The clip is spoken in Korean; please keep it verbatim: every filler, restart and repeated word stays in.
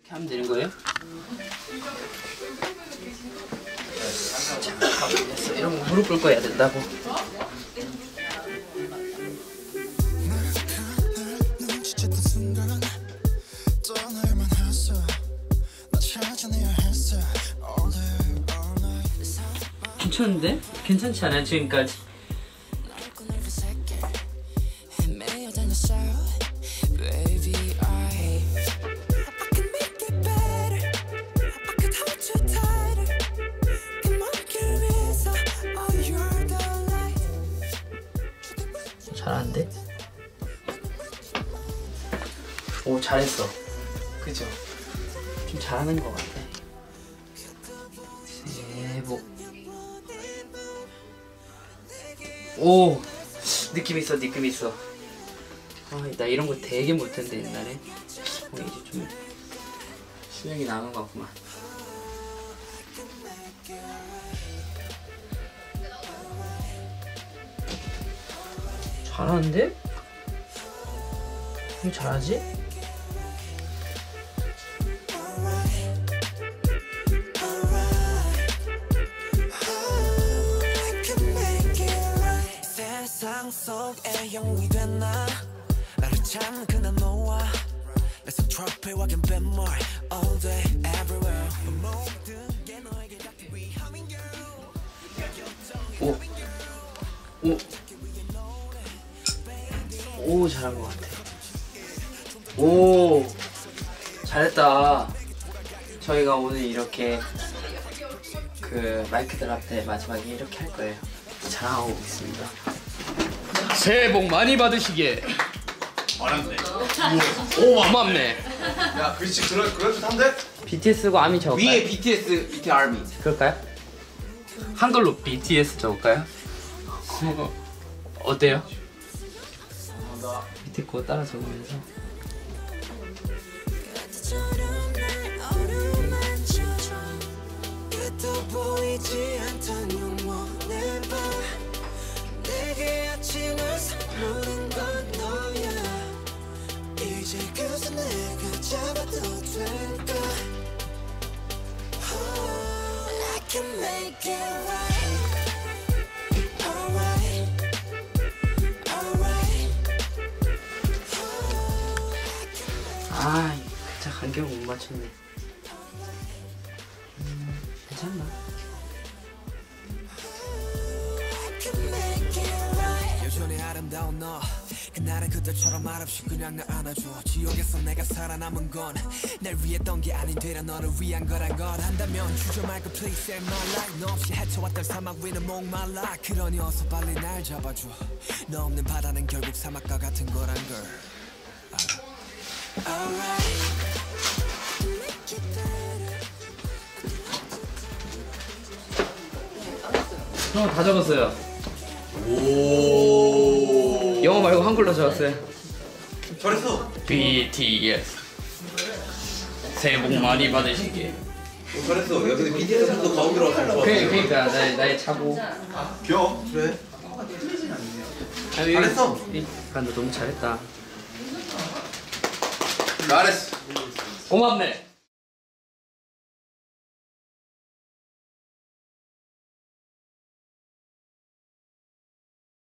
하면 되는 거예요? 자, 됐어. 이런 거 무릎 꿇고 해야 된다고. 괜찮은데? 괜찮지 않아요? 지금까지? 잘하는데? 오, 잘했어. 그죠? 좀 잘하는 것 같아. 세복. 오! 느낌 있어, 느낌 있어. 아, 나 이런 거 되게 못했는데 옛날에. 어, 이제 좀 실력이 남은 것 같구만. 잘하는데? 왜 잘하지? 세상 속에 영웅이 됐나 나를 찾는 그날 너와 내 트로피와 갬뱀물 all day everywhere 모든 게 너에게 닿기 위함인 오! 오! 오, 잘한 것 같아. 오, 잘했다. 저희가 오늘 이렇게 그 마이크들 앞에 마지막에 이렇게 할 거예요. 자랑하고 있습니다. 새해 복 많이 받으시게. 말았네. 오, 고맙네. 야, 글씨 그럴 그럴 듯한데? 비티에스고 아미 적을까요? 위에 비티에스, 밑에 아미. 그럴까요? 한글로 비티에스 적을까요? 어때요? 밑에 거 따라 적으면서. 아, 진짜 간격을 못 맞췄네. 음, 괜찮나? 여전히 아름다운 너 그날은 그때처럼 말없이 그냥 날 안아줘 지옥에서 내가 살아남은 건 날 위했던 게 아닌 되려 너를 위한 거란 걸 한다면 주저 말고 please save my life 너 없이 헤쳐왔던 사막 위는 목말라 그러니 어서 빨리 날 잡아줘 너 없는 바다는 결국 사막과 같은 거란 걸 알아. 형 다 적었어요. 오. 영어 말고 한글로 적었어요. 잘했어. 비티에스. 새해 복 많이 받으시게. 오, 잘했어. 야, 근데 비티에스도 가운데로 왔어. 그래, 그러니까 나의 나의 차고. 귀여워. 그래. 잘했어. 아, 너 너무 잘했다. 잘했어. 고맙네.